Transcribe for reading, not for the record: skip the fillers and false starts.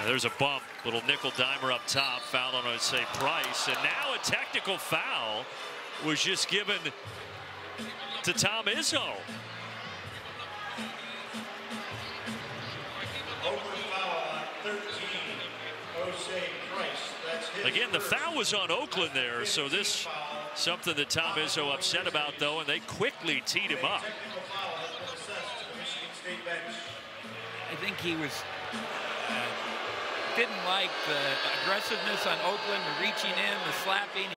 There's a bump, little nickel dimer up top, foul on, I'd say, Price, and now a technical foul was just given to Tom Izzo. Again, the foul was on Oakland there, so this something that Tom Izzo upset about, though, and they quickly teed him up. I think he was didn't like the aggressiveness on Oakland, the reaching in, the slapping.